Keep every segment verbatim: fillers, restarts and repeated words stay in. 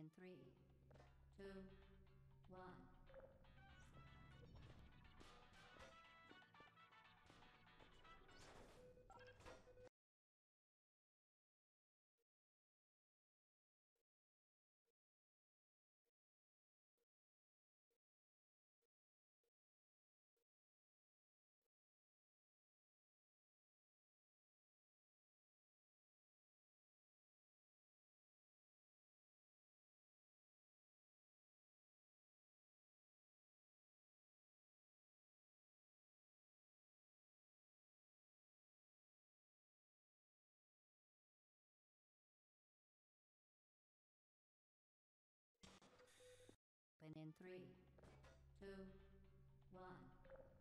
in three, two, one. And in three, two, one.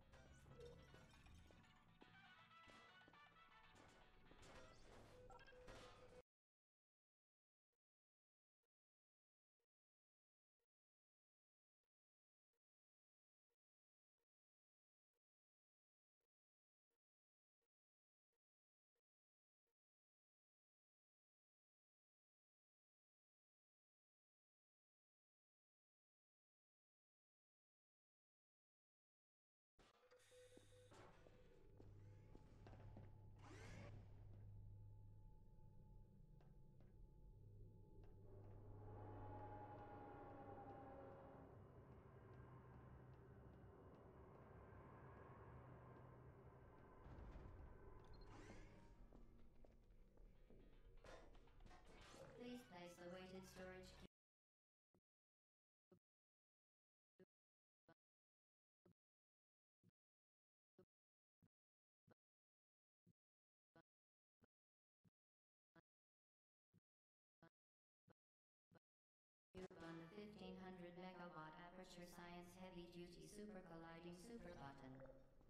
Please place the weighted storage cube. On the fifteen hundred megawatt Aperture Science Heavy Duty Super Colliding Super Button.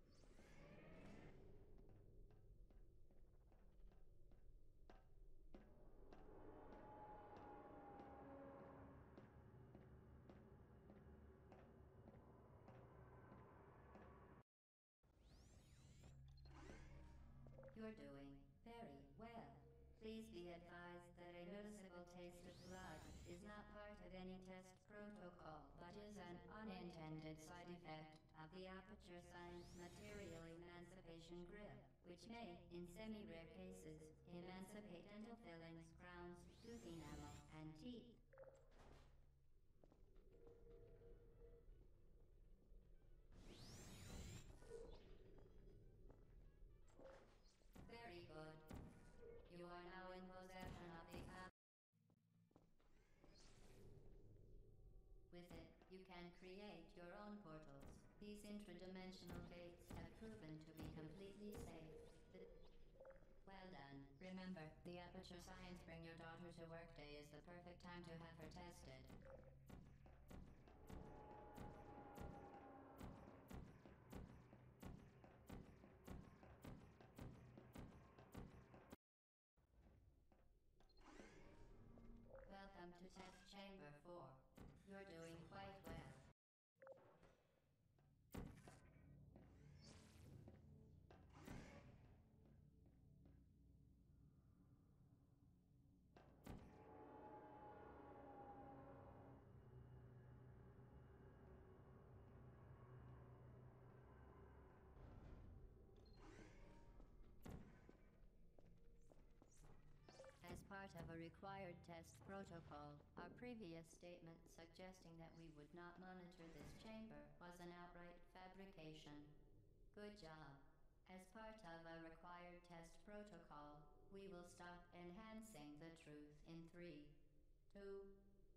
You're doing very well. Please be advised that a noticeable taste of blood is not part of any test protocol, but is an unintended side effect of the Aperture Science Material Emancipation Grip, which may, in semi-rare cases, emancipate dental fillings, crowns, tooth enamel, and teeth. Very good. You are now in possession of the app. With it, you can create your own portals. These intradimensional gates have proven to be completely safe. Well done. Remember, the Aperture Science Bring Your Daughter to Work Day is the perfect time to have her tested. Welcome to Test Chamber four. You're doing quite well. As part of a required test protocol, our previous statement suggesting that we would not monitor this chamber was an outright fabrication. Good job. As part of a required test protocol, we will stop enhancing the truth in three, two,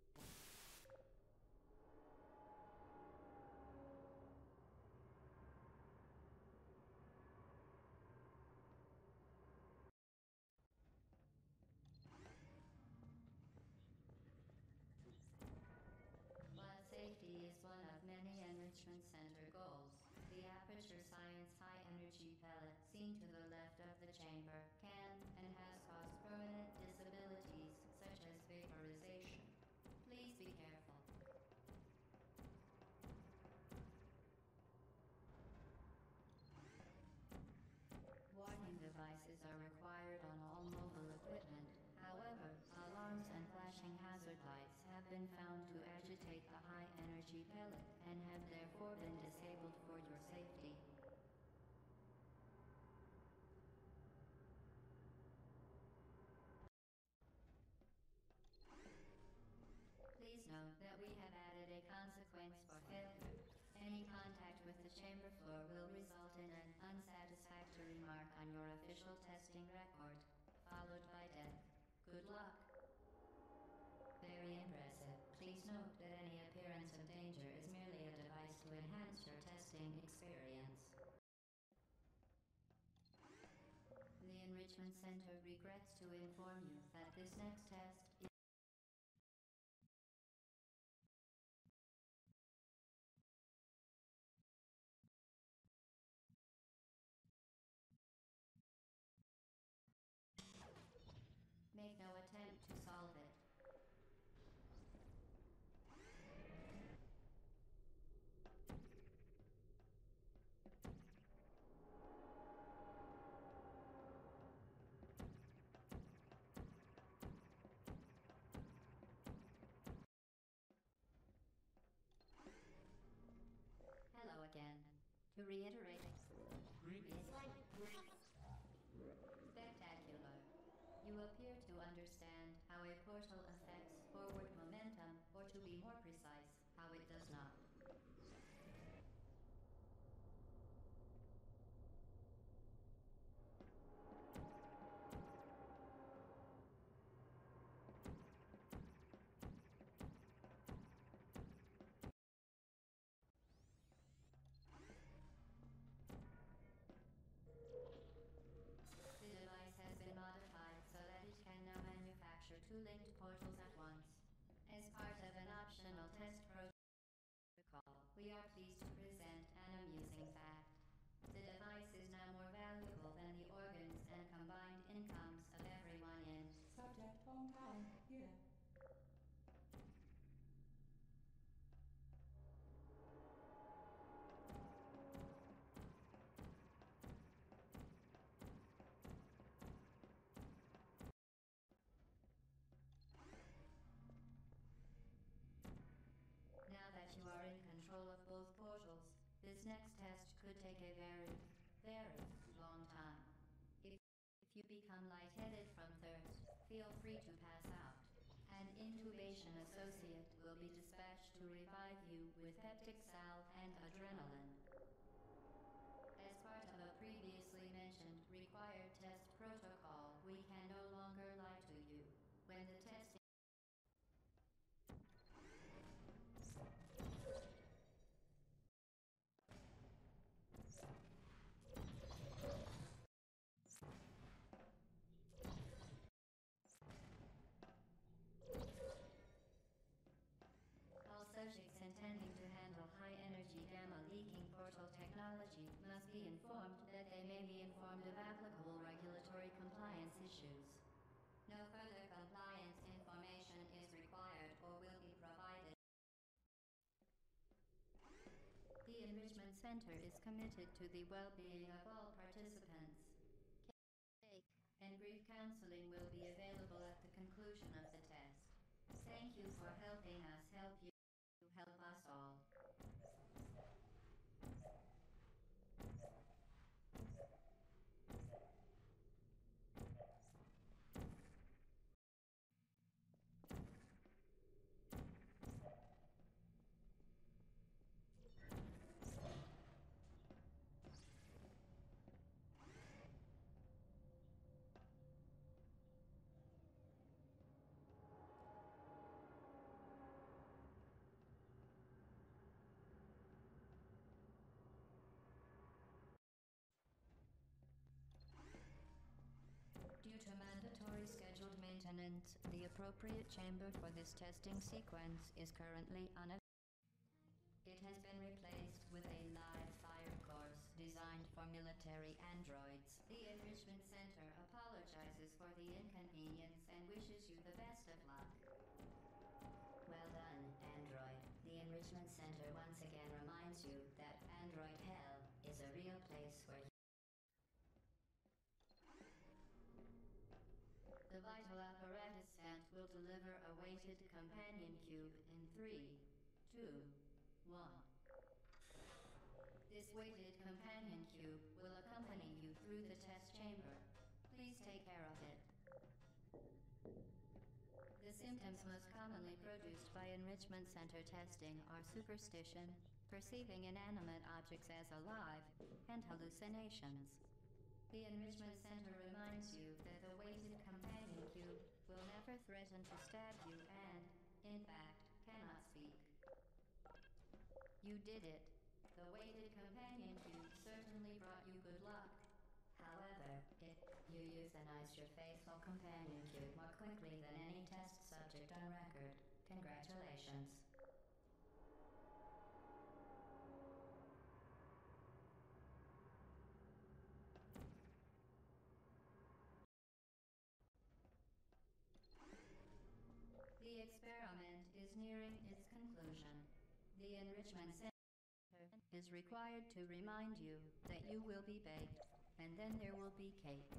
While safety is one of many Enrichment Center goals, the Aperture Science High Energy pellet seen to the left of the chamber can and has caused permanent disabilities such as vaporization. Please be careful. Warning devices are required on all mobile equipment. However, alarms and flashing hazard lights have have been found to agitate the high-energy pellet and have therefore been disabled for your safety. Please note that we have added a consequence for failure. Any contact with the chamber floor will result in an unsatisfactory mark on your official testing record, followed by death. Good luck. Very impressive. Please note that any appearance of danger is merely a device to enhance your testing experience. The Enrichment Center regrets to inform you that this next test is Make no attempt to solve it. Hello again. To reiterate, spectacular. You appear to understand how a portal affects forward momentum, or to be more precise, how it does not. The device has been modified so that it can now manufacture two linked portals at once. As part of an optional test protocol, we are pleased to present an amusing fact. The device is now more valuable than the organs and combined incomes of everyone in Subject Hometown, here. Now that you are in control of both portals, this next test could take a very, very long time. If, if you become lightheaded from thirst, feel free to pass out. An intubation associate will be dispatched to revive you with peptic salve and adrenaline. As part of a previously mentioned required test protocol, we can no longer lie to you. When the testing All subjects intending to handle high-energy gamma-leaking portal technology must be informed that they may be informed of applicable regulatory compliance issues. No further compliance information is required or will be provided. The Enrichment Center is committed to the well-being of all participants. Cake and brief counseling will be available at the conclusion of the test. Thank you for helping us help you. Help us all. Due to mandatory scheduled maintenance, the appropriate chamber for this testing sequence is currently unavailable. It has been replaced with a live fire course designed for military androids. The Enrichment Center apologizes for the inconvenience and wishes you the best of luck. Well done, android. The Enrichment Center once again reminds you that android hell is a real place where you The vital apparatus stand will deliver a weighted companion cube in three, two, one. This weighted companion cube will accompany you through the test chamber. Please take care of it. The symptoms most commonly produced by enrichment center testing are superstition, perceiving inanimate objects as alive, and hallucinations. The enrichment center reminds you that the weighted companion cube will never threaten to stab you and, in fact, cannot speak. You did it. The weighted companion cube certainly brought you good luck. However, if you euthanize your faithful companion cube more quickly than any test subject on record, congratulations. The experiment is nearing its conclusion. The enrichment center is required to remind you that you will be baked, and then there will be cake.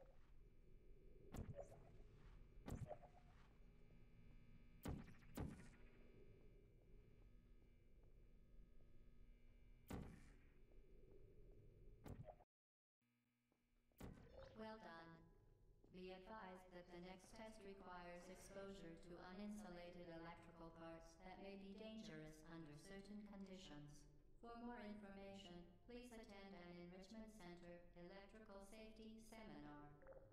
Well done. Be advised that the next test requires exposure to uninsulated electrical parts that may be dangerous under certain conditions. For more information, please attend an Enrichment Center Electrical Safety Seminar.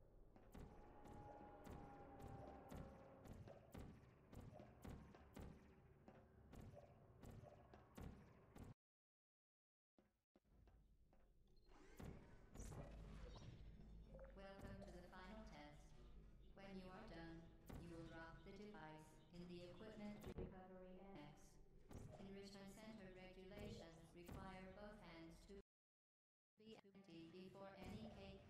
Welcome to the final test. When you are done, you will drop the device in the Equipment Recovery Annex. Enrichment Center regulations require both hands to be empty before any cake.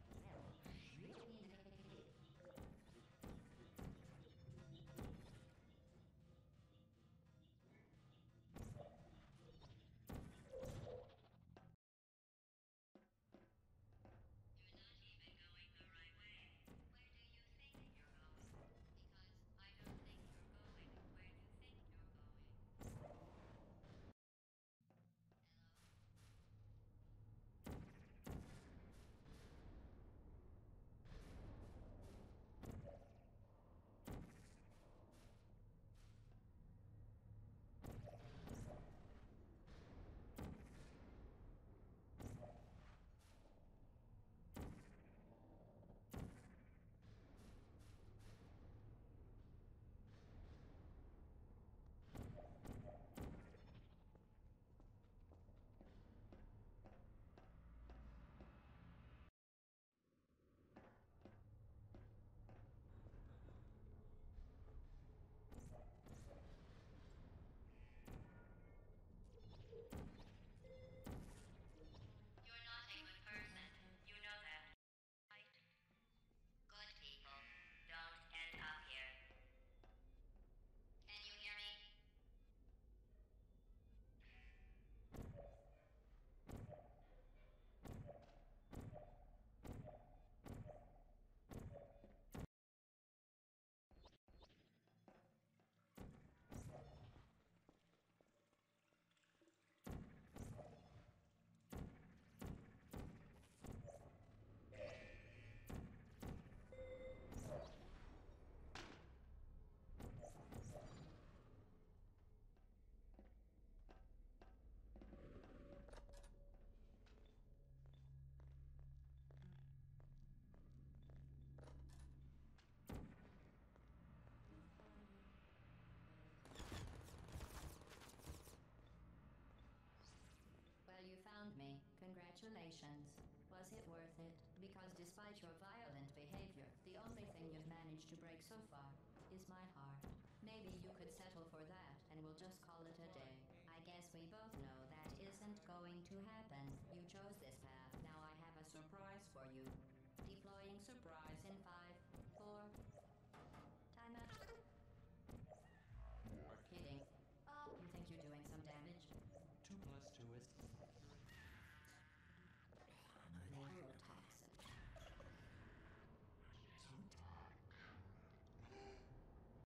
Congratulations. Was it worth it? Because despite your violent behavior, the only thing you've managed to break so far is my heart. Maybe you could settle for that and we'll just call it a day. I guess we both know that isn't going to happen. You chose this path. Now I have a surprise for you. Deploying surprise in five